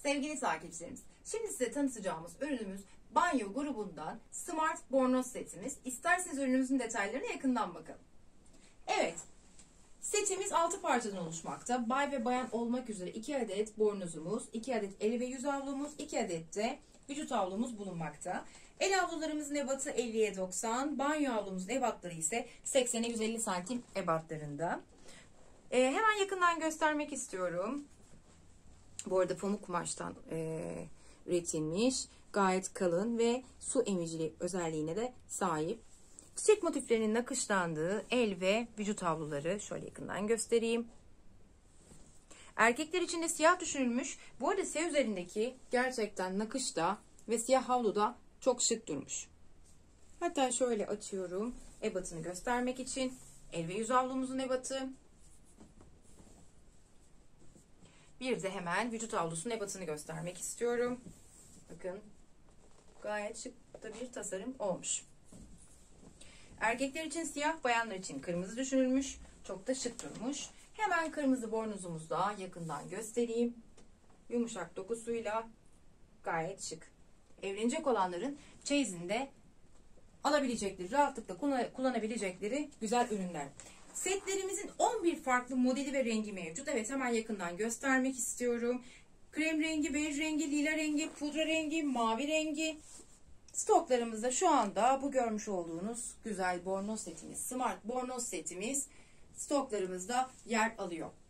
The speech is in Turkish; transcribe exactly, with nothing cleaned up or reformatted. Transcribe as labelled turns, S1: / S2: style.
S1: Sevgili takipçilerimiz, şimdi size tanıtacağımız ürünümüz banyo grubundan Smart Bornoz setimiz. İsterseniz ürünümüzün detaylarına yakından bakalım. Evet, setimiz altı parçadan oluşmakta. Bay ve bayan olmak üzere iki adet bornozumuz, iki adet el ve yüz havlumuz, iki adet de vücut havlumuz bulunmakta. El havlularımızın ebatı elliye doksan, banyo havlumuzun ebatları ise seksene yüz elli santim ebatlarında. Ee, hemen yakından göstermek istiyorum. Bu arada pamuk kumaştan e, üretilmiş, gayet kalın ve su emicili özelliğine de sahip. Çiçek motiflerinin nakışlandığı el ve vücut havluları şöyle yakından göstereyim. Erkekler için de siyah düşünülmüş. Bu arada siyah üzerindeki gerçekten nakış da ve siyah havlu da çok şık durmuş. Hatta şöyle açıyorum ebatını göstermek için. El ve yüz havlumuzun ebatı. Bir de hemen vücut havlusunun ebatını göstermek istiyorum. Bakın gayet şık da bir tasarım olmuş. Erkekler için siyah, bayanlar için kırmızı düşünülmüş. Çok da şık durmuş. Hemen kırmızı bornozumuzu da yakından göstereyim. Yumuşak dokusuyla gayet şık. Evlenecek olanların çeyizinde alabilecekleri, rahatlıkla kullanabilecekleri güzel ürünler. Setlerimizin on bir farklı modeli ve rengi mevcut. Evet, hemen yakından göstermek istiyorum. Krem rengi, bej rengi, lila rengi, pudra rengi, mavi rengi. Stoklarımızda şu anda bu görmüş olduğunuz güzel bornoz setimiz, Smart Bornoz setimiz stoklarımızda yer alıyor.